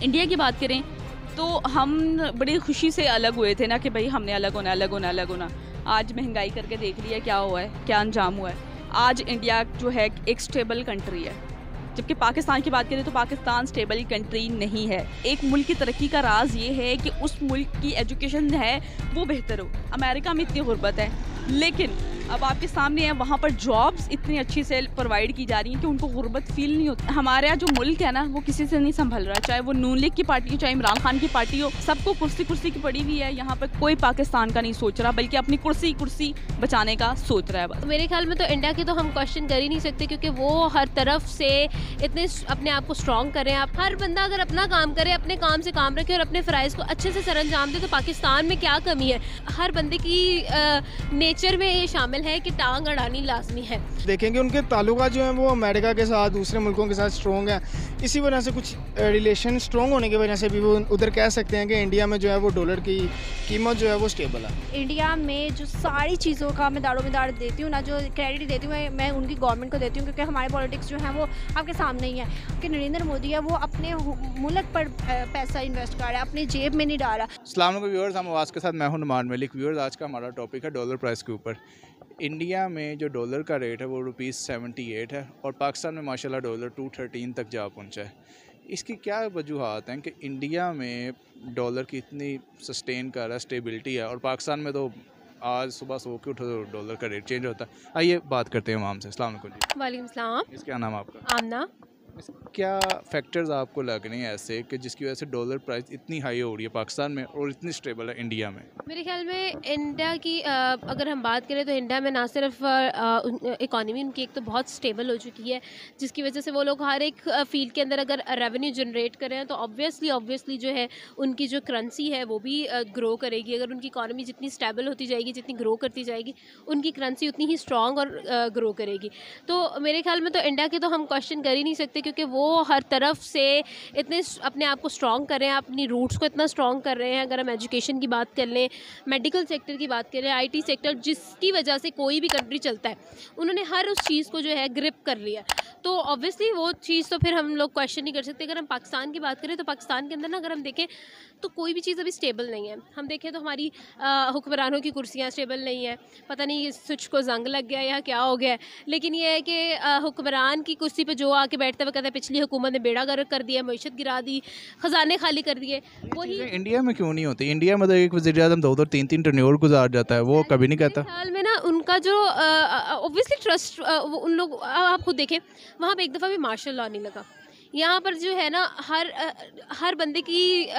India की बात करें तो हम बड़ी खुशी से अलग हुए थे ना कि भाई हमने अलग होना अलग होना अलग होना। आज महंगाई करके देख लिया क्या हुआ है, क्या अंजाम हुआ है। आज इंडिया जो है एक स्टेबल कंट्री है, जबकि पाकिस्तान की बात करें तो पाकिस्तान स्टेबल कंट्री नहीं है। एक मुल्क की तरक्की का राज ये है कि उस मुल्क की एजुकेशन है वो बेहतर हो। अमेरिका में इतनी गुर्बत है, लेकिन अब आपके सामने है वहाँ पर जॉब्स इतनी अच्छी से प्रोवाइड की जा रही हैं कि उनको गुर्बत फील नहीं होती। हमारा जो मुल्क है ना वो किसी से नहीं संभल रहा, चाहे वो नून लीग की पार्टी हो, चाहे इमरान खान की पार्टी हो, सबको कुर्सी कुर्सी की पड़ी हुई है। यहाँ पर कोई पाकिस्तान का नहीं सोच रहा, बल्कि अपनी कुर्सी बचाने का सोच रहा है बस। मेरे ख्याल में तो इंडिया की तो हम क्वेश्चन कर ही नहीं सकते, क्योंकि वो हर तरफ से इतने अपने आप को स्ट्रॉन्ग करें। आप हर बंदा अगर अपना काम करे, अपने काम से काम रखे और अपने फ़राइज़ को अच्छे से सरअंजाम दे, तो पाकिस्तान में क्या कमी है। हर बंदे की नेचर में ये शामिल है कि टांग अड़ानी लाजमी है। देखेंगे उनके ताल्लुकात जो हैं वो अमेरिका के साथ, दूसरे मुल्कों के साथ स्ट्रॉन्ग हैं। इसी वजह से कुछ रिलेशन स्ट्रॉन्ग होने की वजह से भी वो उधर कह सकते हैं कि इंडिया में जो है वो डॉलर की कीमत जो है वो स्टेबल है। इंडिया में जो सारी चीज़ों का मैं दारोमदार देती हूँ ना, जो क्रेडिट देती हूँ मैं उनकी गवर्नमेंट को देती हूँ, क्योंकि हमारे पॉलिटिक्स जो है वो आपके सामने ही है कि नरेंद्र मोदी है वो अपने मुल्क पर पैसा इन्वेस्ट कर रहा है, अपनी जेब में नहीं डाल रहा। अस्सलाम वालेकुम व्यूअर्स, हम आवाज़ के साथ मैं हूं नुमान मलिक। व्यूअर्स, आज का हमारा टॉपिक है डॉलर प्राइस के ऊपर। इंडिया में जो डॉलर का रेट है वो ₹78 है और पाकिस्तान में माशाल्लाह डॉलर 213 तक जा पहुंचा है। इसकी क्या वजूहात हैं कि इंडिया में डॉलर की इतनी सस्टेन कर रहा है, स्टेबिलिटी है, और पाकिस्तान में तो आज सुबह सो के उठो तो डॉलर का रेट चेंज होता है। आइए बात करते हैं इमाम से। अस्सलाम वालेकुम जी। वालेकुम सलाम। क्या नाम है आपका? आमना। क्या फैक्टर्स आपको लग रहे हैं ऐसे कि जिसकी वजह से डॉलर प्राइस इतनी हाई हो रही है पाकिस्तान में और इतनी स्टेबल है इंडिया में? मेरे ख्याल में इंडिया की अगर हम बात करें तो इंडिया में ना सिर्फ इकॉनमी उनकी एक तो बहुत स्टेबल हो चुकी है, जिसकी वजह से वो लोग हर एक फील्ड के अंदर अगर रेवेन्यू जनरेट कर रहे हैं तो ऑब्वियसली जो है उनकी जो करेंसी है वो भी ग्रो करेगी। अगर उनकी इकॉनमी जितनी स्टेबल होती जाएगी, जितनी ग्रो करती जाएगी, उनकी करेंसी उतनी ही स्ट्रॉन्ग और ग्रो करेगी। तो मेरे ख्याल में तो इंडिया के तो हम क्वेश्चन कर ही नहीं सकते, क्योंकि वो हर तरफ से इतने अपने आप को स्ट्रॉन्ग कर रहे हैं, अपनी रूट्स को इतना स्ट्रॉन्ग कर रहे हैं। अगर हम एजुकेशन की बात कर लें, मेडिकल सेक्टर की बात करें, आईटी सेक्टर, जिसकी वजह से कोई भी कंट्री चलता है, उन्होंने हर उस चीज़ को जो है ग्रिप कर लिया। तो ऑब्वियसली वो चीज़ तो फिर हम लोग क्वेश्चन नहीं कर सकते। अगर हम पाकिस्तान की बात करें तो पाकिस्तान के अंदर ना अगर हम देखें तो कोई भी चीज़ अभी स्टेबल नहीं है। हम देखें तो हमारी हुक्मरानों की कुर्सियाँ स्टेबल नहीं है, पता नहीं इस स्विच को जंग लग गया या क्या हो गया है। लेकिन ये है कि हुक्मरान की कुर्सी पर जो आके बैठता है वो कहता है पिछली हुकूमत ने बेड़ा गर्क कर दिया, मईशत गिरा दी, ख़जाने खाली कर दिए। वही इंडिया में क्यों नहीं होती? इंडिया में तो एक वज़ीर-ए-आज़म 2-2 3-3 टर्न्योर गुजार जाता है, वो कभी नहीं कहता। हाल में ना उनका जो ऑब्वियसली ट्रस्ट उन लोग, आप खुद देखें वहाँ पे एक दफ़ा भी मार्शल लॉ नहीं लगा। यहाँ पर जो है ना हर बंदे की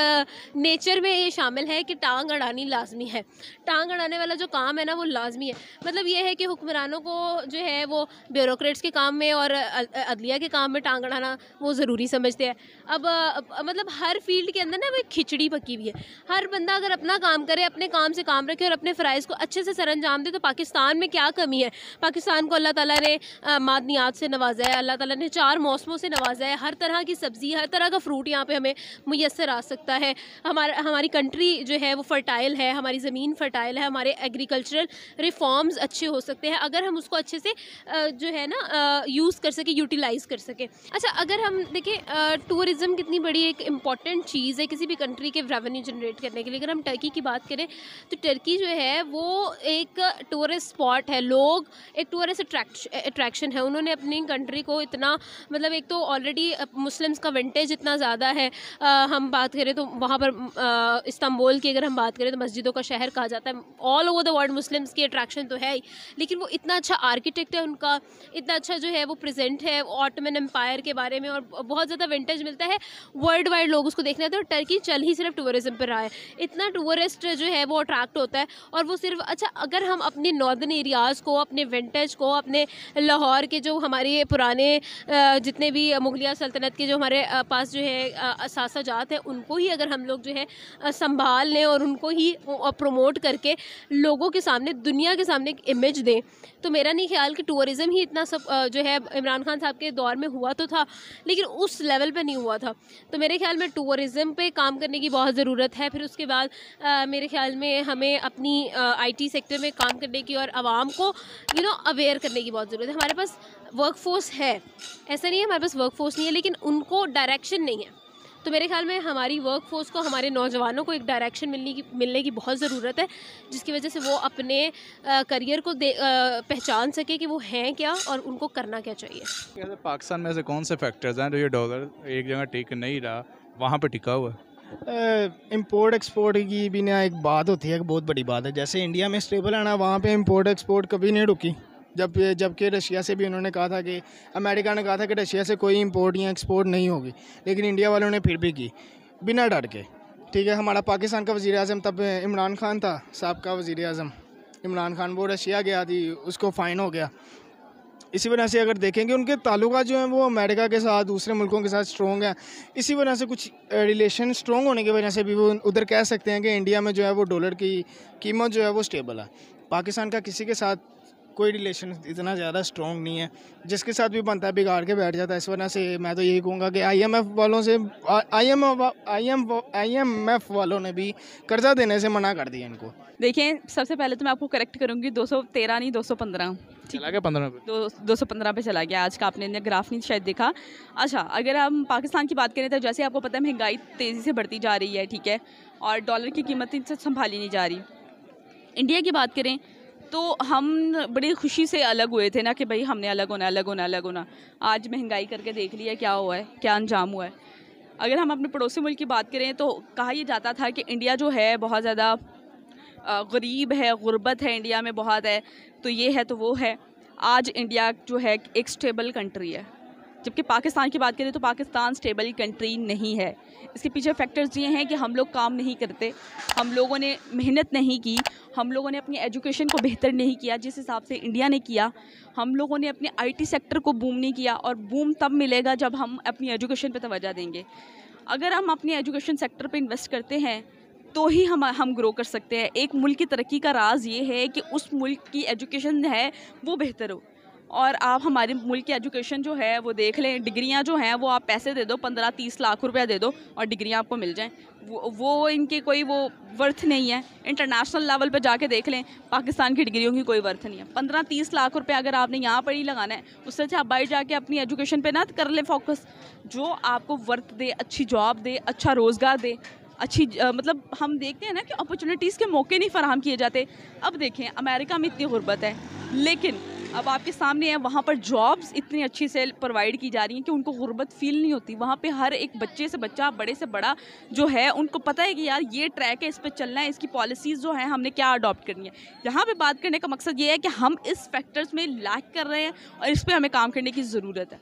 नेचर में ये शामिल है कि टांग अड़ानी लाजमी है। टांग अड़ाने वाला जो काम है ना वो लाजमी है। मतलब ये है कि हुक्मरानों को जो है वो ब्यूरोक्रेट्स के काम में और अदलिया के काम में टांग अड़ाना वो ज़रूरी समझते हैं। अब मतलब हर फील्ड के अंदर ना वो एक खिचड़ी पकी हुई है। हर बंदा अगर अपना काम करे, अपने काम से काम रखे और अपने फ़राइज़ को अच्छे से सरअंजाम दे, तो पाकिस्तान में क्या कमी है। पाकिस्तान को अल्लाह ताला ने मादनियात से नवाजा है, अल्लाह ताला ने 4 मौसमों से नवाजा है। हर तरह की सब्ज़ी, हर तरह का फ्रूट यहाँ पे हमें मुयस्सर आ सकता है। हमारी कंट्री जो है वो फर्टाइल है, हमारी ज़मीन फर्टाइल है, हमारे एग्रीकल्चरल रिफॉर्म्स अच्छे हो सकते हैं अगर हम उसको अच्छे से जो है ना यूज़ कर सके, यूटिलाइज़ कर सके। अच्छा, अगर हम देखें टूरिज़्म कितनी बड़ी एक इम्पॉर्टेंट चीज़ है किसी भी कंट्री के रेवेन्यू जनरेट करने के लिए। अगर हम टर्की की बात करें तो टर्की जो है वो एक टूरिस्ट स्पॉट है, लोग एक टूरिस्ट अट्रैक्शन है। उन्होंने अपनी कंट्री को इतना, मतलब एक तो ऑलरेडी मुस्लिम्स का विंटेज इतना ज़्यादा है। हम बात करें तो वहाँ पर इस्तांबुल की अगर हम बात करें तो मस्जिदों का शहर कहा जाता है। All over the world Muslims की अट्रैक्शन तो है ही, लेकिन वो इतना अच्छा आर्किटेक्ट है उनका, इतना अच्छा जो है वो प्रेजेंट है ऑटोमन एम्पायर के बारे में, और बहुत ज़्यादा विंटेज मिलता है। वर्ल्ड वाइड लोग उसको देखने आते हैं और टर्की चल ही सिर्फ टूरिज़्म पर रहा है। इतना टूरिस्ट जो है वो अट्रैक्ट होता है। और वो सिर्फ, अच्छा अगर हम अपने नॉर्दर्न एरियाज़ को, अपने विंटेज को, अपने लाहौर के जो हमारे पुराने जितने भी मुगलिया सल्तनत के जो हमारे पास जो है असासाजात हैं, उनको ही अगर हम लोग जो है संभाल लें और उनको ही प्रमोट करके लोगों के सामने, दुनिया के सामने एक इमेज दें, तो मेरा नहीं ख्याल कि टूरिज़्म ही इतना सब जो है इमरान खान साहब के दौर में हुआ तो था, लेकिन उस लेवल पे नहीं हुआ था। तो मेरे ख्याल में टूरिज़्म पे काम करने की बहुत ज़रूरत है। फिर उसके बाद मेरे ख्याल में हमें अपनी IT सेक्टर में काम करने की और आवाम को अवेयर करने की बहुत ज़रूरत है। हमारे पास वर्क फोर्स है, ऐसा नहीं है हमारे पास वर्क फोर्स नहीं है, लेकिन उनको डायरेक्शन नहीं है। तो मेरे ख्याल में हमारी वर्क फोर्स को, हमारे नौजवानों को एक डायरेक्शन मिलने की बहुत ज़रूरत है, जिसकी वजह से वो अपने करियर को पहचान सके कि वो हैं क्या और उनको करना क्या चाहिए। पाकिस्तान में ऐसे कौन से फैक्टर्स हैं जो ये डॉलर एक जगह टिक नहीं रहा, वहाँ पे टिका हुआ है? इंपोर्ट एक्सपोर्ट की भी ना एक बात होती है, बहुत बड़ी बात है। जैसे इंडिया में स्टेबल है ना, वहाँ पे इंपोर्ट एक्सपोर्ट कभी नहीं रुकी। जबकि रशिया से भी उन्होंने कहा था कि अमेरिका ने कहा था कि रशिया से कोई इंपोर्ट या एक्सपोर्ट नहीं होगी, लेकिन इंडिया वालों ने फिर भी की बिना डर के। ठीक है, हमारा पाकिस्तान का वज़ीर आज़म तब इमरान खान था, साबका वज़ीर आज़म इमरान खान, वो रशिया गया थी, उसको फ़ाइन हो गया। इसी वजह से अगर देखेंगे उनके ताल्लुकात जो हैं वो अमेरिका के साथ, दूसरे मुल्कों के साथ स्ट्रॉन्ग है। इसी वजह से कुछ रिलेशन स्ट्रॉन्ग होने की वजह से भी वो उधर कह सकते हैं कि इंडिया में जो है वो डॉलर की कीमत जो है वो स्टेबल है। पाकिस्तान का किसी के साथ कोई रिलेशन इतना ज़्यादा स्ट्रॉन्ग नहीं है, जिसके साथ भी बनता है बिगाड़ के बैठ जाता है। इस वजह से मैं तो यही कहूँगा कि IMF वालों से IMF वालों ने भी कर्जा देने से मना कर दिया इनको। देखिए, सबसे पहले तो मैं आपको करेक्ट करूँगी, 213 नहीं 215 चला गया 15 पे, 215 पे चला गया आज का। आपने ग्राफ नहीं शायद देखा। अच्छा, अगर हम पाकिस्तान की बात करें तो जैसे आपको पता है महंगाई तेज़ी से बढ़ती जा रही है, ठीक है, और डॉलर की कीमत से संभाली नहीं जा रही। इंडिया की बात करें तो हम बड़ी खुशी से अलग हुए थे ना कि भाई हमने अलग होना। आज महंगाई करके देख लिया क्या हुआ है, क्या अंजाम हुआ है। अगर हम अपने पड़ोसी मुल्क की बात करें तो कहा यह जाता था कि इंडिया जो है बहुत ज़्यादा गरीब है, गुर्बत है इंडिया में बहुत है, तो ये है तो वो है। आज इंडिया जो है एक स्टेबल कंट्री है, जबकि पाकिस्तान की बात करें तो पाकिस्तान स्टेबल कंट्री नहीं है। इसके पीछे फैक्टर्स ये हैं कि हम लोग काम नहीं करते, हम लोगों ने मेहनत नहीं की, हम लोगों ने अपनी एजुकेशन को बेहतर नहीं किया जिस हिसाब से इंडिया ने किया। हम लोगों ने अपने IT सेक्टर को बूम नहीं किया, और बूम तब मिलेगा जब हम अपनी एजुकेशन पे तवज्जो देंगे। अगर हम अपने एजुकेशन सेक्टर पे इन्वेस्ट करते हैं तो ही हम ग्रो कर सकते हैं। एक मुल्क की तरक्की का राज ये है कि उस मुल्क की एजुकेशन है वो बेहतर हो। और आप हमारे मुल्क की एजुकेशन जो है वो देख लें, डिग्रियां जो हैं वो आप पैसे दे दो, 15-30 लाख रुपया दे दो और डिग्रियां आपको मिल जाएं, वो इनके कोई वो वर्थ नहीं है। इंटरनेशनल लेवल पे जाके देख लें, पाकिस्तान की डिग्रियों की कोई वर्थ नहीं है। 15-30 लाख रुपया अगर आपने यहाँ पर ही लगाना है, उससे अच्छा आप बाहर जाके अपनी एजुकेशन पे ना कर लें फोकस, जो आपको वर्थ दे, अच्छी जॉब दे, अच्छा रोज़गार दे, अच्छी मतलब हम देखते हैं ना कि अपॉर्चुनिटीज़ के मौके नहीं फराहम किए जाते। अब देखें, अमेरिका में इतनी गुर्बत है, लेकिन अब आपके सामने है वहाँ पर जॉब्स इतनी अच्छी से प्रोवाइड की जा रही हैं कि उनको गुर्बत फील नहीं होती। वहाँ पे हर एक बच्चे से बच्चा, बड़े से बड़ा जो है, उनको पता है कि यार ये ट्रैक है, इस पर चलना है, इसकी पॉलिसीज़ जो हैं हमने क्या अडॉप्ट करनी है। यहाँ पे बात करने का मकसद ये है कि हम इस फैक्टर्स में लैक कर रहे हैं और इस पर हमें काम करने की ज़रूरत है।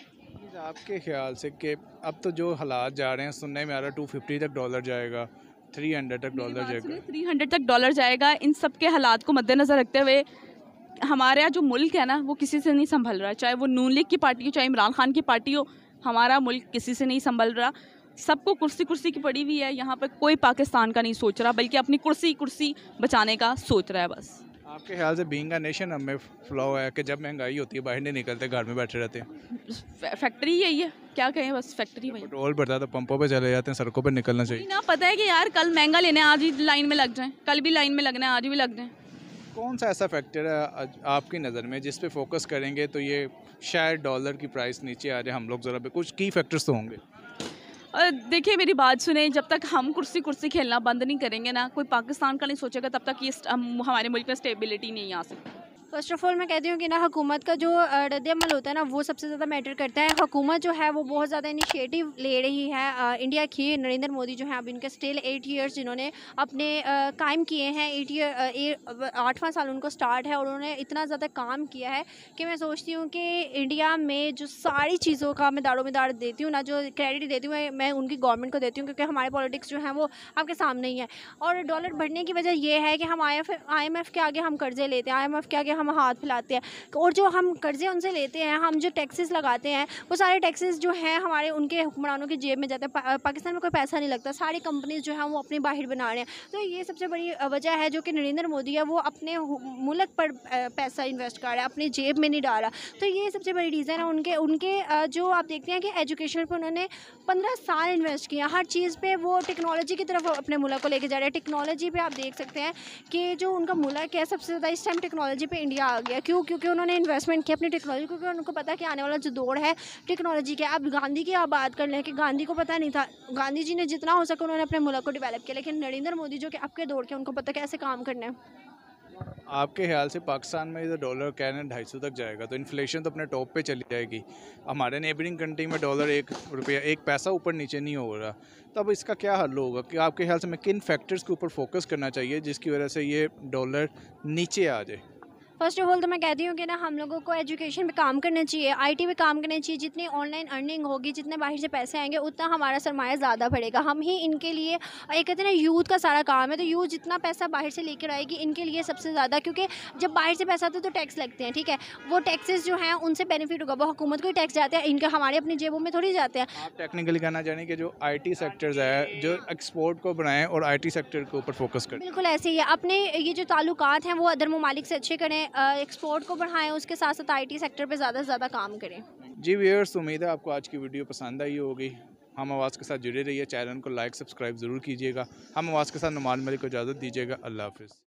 आपके ख्याल से कि अब तो जो हालात जा रहे हैं, सुनने में आ रहा है 250 तक डॉलर जाएगा, 300 तक डॉलर जाएगा, 300 तक डॉलर जाएगा। इन सब के हालात को मद्देनज़र रखते हुए हमारा जो मुल्क है ना वो किसी से नहीं संभल रहा, चाहे वो नून लीग की पार्टी हो, चाहे इमरान खान की पार्टी हो, हमारा मुल्क किसी से नहीं संभल रहा। सबको कुर्सी की पड़ी हुई है, यहाँ पर कोई पाकिस्तान का नहीं सोच रहा, बल्कि अपनी कुर्सी बचाने का सोच रहा है बस। आपके ख्याल से बीइंग अ नेशन हमें फ्लॉ है कि जब महंगाई होती है बाहर नहीं निकलते, घर में बैठे रहते हैं? फैक्ट्री यही है, क्या कहें, बस फैक्ट्री वही। पेट्रोल बढ़ता है तो पंपों पे चले जाते हैं, सड़कों पे निकलना चाहिए ना। पता है कि यार कल महंगा लेने आज ही लाइन में लग जाएं, कल भी लाइन में लगना है, आज भी लग जाएं। कौन सा ऐसा फैक्टर है आपकी नज़र में जिस पे फोकस करेंगे तो ये शायद डॉलर की प्राइस नीचे आ जाए? हम लोग ज़रा कुछ की फैक्टर्स तो होंगे। देखिए, मेरी बात सुने, जब तक हम कुर्सी खेलना बंद नहीं करेंगे ना, कोई पाकिस्तान का नहीं सोचेगा, तब तक ये हमारे मुल्क में स्टेबिलिटी नहीं आ सकती। फर्स्ट ऑफ ऑल मैं कहती हूँ कि ना हुकूमत का जो रद्द-ए-अमल होता है ना वो सबसे ज़्यादा मैटर करता है। हुकूमत जो है वो बहुत ज़्यादा इनिशिएटिव ले रही है। इंडिया की नरेंद्र मोदी जो है, अब इनके स्टिल 8 ईयर्स जिन्होंने अपने कायम किए हैं, 8वां साल उनको स्टार्ट है और उन्होंने इतना ज़्यादा काम किया है कि मैं सोचती हूँ कि इंडिया में जो सारी चीज़ों का मैं दारोमदार देती हूँ ना, जो क्रेडिट देती हूँ मैं उनकी गवर्नमेंट को देती हूँ, क्योंकि हमारे पॉलिटिक्स जो हैं वो आपके सामने ही है। और डॉलर बढ़ने की वजह ये है कि हम IMF के आगे हम कर्जे लेते हैं, IMF के आगे हम हाथ फैलाते हैं, और जो हम कर्जे उनसे लेते हैं, हम जो टैक्सेस लगाते हैं, वो सारे टैक्सेस जो हैं हमारे उनके हुक्मरानों की जेब में जाते हैं। पाकिस्तान में कोई पैसा नहीं लगता, सारी कंपनीज जो हैं वो अपनी बाहर बना रहे हैं। तो ये सबसे बड़ी वजह है जो कि नरेंद्र मोदी है वो अपने मुल्क पर पैसा इन्वेस्ट कर रहा है, अपनी जेब में नहीं डाला। तो ये सबसे बड़ी रीज़न है। उनके जो आप देखते हैं कि एजुकेशन पर उन्होंने 15 साल इन्वेस्ट किया, हर चीज़ पे वो टेक्नोलॉजी की तरफ अपने मुल्क को लेके जा रहे हैं। टेक्नोलॉजी पे आप देख सकते हैं कि जो उनका मुल्क है सबसे ज़्यादा इस टाइम टेक्नोलॉजी पे इंडिया इंडिया आ गया। क्यों? क्योंकि उन्होंने इन्वेस्टमेंट किया अपनी टेक्नोलॉजी, क्योंकि उनको पता है कि आने वाला जो दौर है टेक्नोलॉजी का। अब गांधी की आप बात कर लें कि गांधी को पता नहीं था, गांधी जी ने जितना हो सका उन्होंने अपने मुल्क को डेवलप किया, लेकिन नरेंद्र मोदी जो कि अब के दौर के, उनको पता कैसे काम करना है। आपके ख्याल से पाकिस्तान में इधर डॉलर कहना 250 तक जाएगा तो इन्फ्लेशन तो अपने टॉप पे चली जाएगी। हमारे नेबरिंग कंट्री में डॉलर 1 रुपया 1 पैसा ऊपर नीचे नहीं हो रहा, तो अब इसका क्या हल होगा? कि आपके ख्याल से मैं किन फैक्टर्स के ऊपर फोकस करना चाहिए जिसकी वजह से ये डॉलर नीचे आ जाए? फर्स्ट ऑफ ऑल तो मैं कहती हूँ कि ना हम लोगों को एजुकेशन पे काम करना चाहिए, आईटी पे काम करना चाहिए। जितनी ऑनलाइन अर्निंग होगी, जितने बाहर से पैसे आएंगे, उतना हमारा सरमाया ज़्यादा बढ़ेगा। हम ही इनके लिए, एक कहते हैं ना यूथ का सारा काम है, तो यूथ जितना पैसा बाहर से लेकर आएगी इनके लिए सबसे ज़्यादा, क्योंकि जब बाहर से पैसा आता है तो टैक्स लगते हैं, ठीक है, वो टैक्सेस जो हैं उनसे बेनिफिट होगा, वो हुकूमत को ही टैक्स जाते हैं, इनके हमारे अपनी जेबों में थोड़ी जाते हैं। आप टेक्निकली कहना चाहें कि जो आईटी सेक्टर्स है जो एक्सपोर्ट को बनाएं और आईटी सेक्टर के ऊपर फोकस करें? बिल्कुल ऐसे ही है। अपने ये जो ताल्लुकात हैं वो अदर ममालिक से अच्छे करें, एक्सपोर्ट को बढ़ाएं, उसके साथ साथ आईटी सेक्टर पे ज़्यादा से ज़्यादा काम करें। जी व्यूअर्स, उम्मीद है आपको आज की वीडियो पसंद आई होगी। हम आवाज़ के साथ जुड़े रहिए, चैनल को लाइक सब्सक्राइब ज़रूर कीजिएगा। हम आवाज़ के साथ नुमान मलिक को इजाज़त दीजिएगा। अल्लाह हाफिज़।